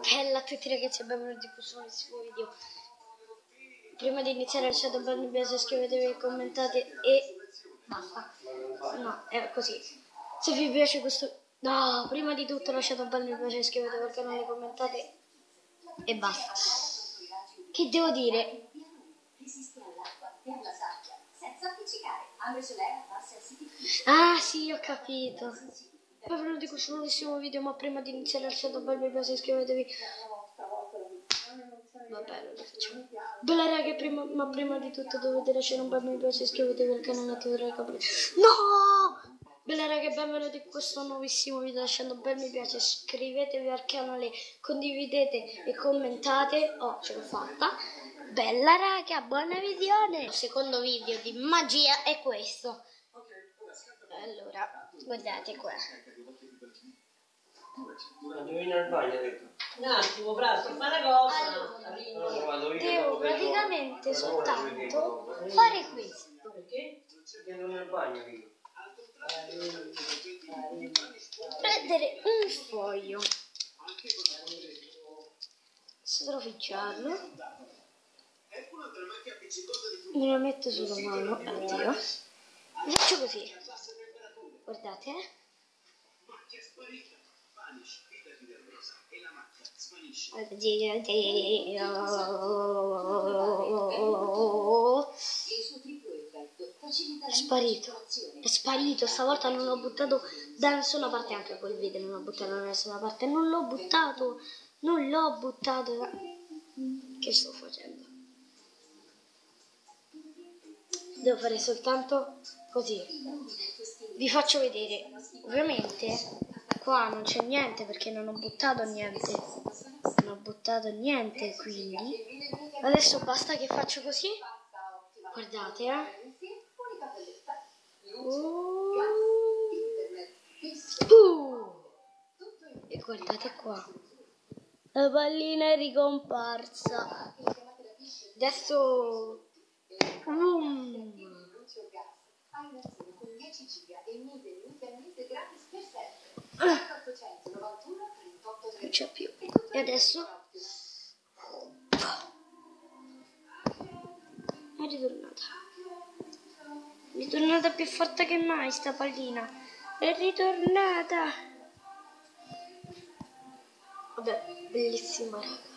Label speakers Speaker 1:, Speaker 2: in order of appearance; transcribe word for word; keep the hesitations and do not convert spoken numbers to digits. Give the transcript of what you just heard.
Speaker 1: Bella a tutti ragazzi, benvenuti in questo nuovissimo video. Prima di iniziare lasciate un bel mi piace, iscrivetevi, commentate e basta. No, è così. Se vi piace questo... No, prima di tutto lasciate un bel mi piace, iscrivetevi al canale, commentate e basta. Che devo dire? Ah sì, ho capito. Benvenuti in questo nuovissimo video, ma prima di iniziare lasciate un bel mi piace, iscrivetevi. Vabbè, lo facciamo. Bella raga, prima, ma prima di tutto dovete lasciare un bel mi piace, iscrivetevi al canale, attivare la campanella. No! Bella raga, benvenuti in questo nuovissimo video, lasciando un bel mi piace, iscrivetevi al canale, condividete e commentate. Oh, ce l'ho fatta. Bella raga, buona visione. Il secondo video di magia è questo. Allora, guardate qua.
Speaker 2: Devo venire al bagno, ho detto.
Speaker 3: Un attimo, bravo, sto fare una cosa.
Speaker 1: Allora, devo praticamente soltanto fare questo.
Speaker 2: Perché? Devo venire al bagno, io.
Speaker 1: Prendere un foglio, stroficciarlo, me lo metto sulla mano, addio, faccio così, guardate, eh. È sparito, è sparito, stavolta non l'ho buttato da nessuna parte, anche quel video non l'ho buttato da nessuna parte, non l'ho buttato, non l'ho buttato da... Che sto facendo? Devo fare soltanto così, vi faccio vedere, ovviamente qua non c'è niente perché non ho buttato niente, non ho buttato niente, quindi adesso basta che faccio così, guardate eh. Uh, uh, e guardate qua, la pallina è ricomparsa. Adesso um. Non c'è più. E adesso è ritornata. È ritornata più forte che mai sta pallina. È ritornata. Vabbè, bellissima raga.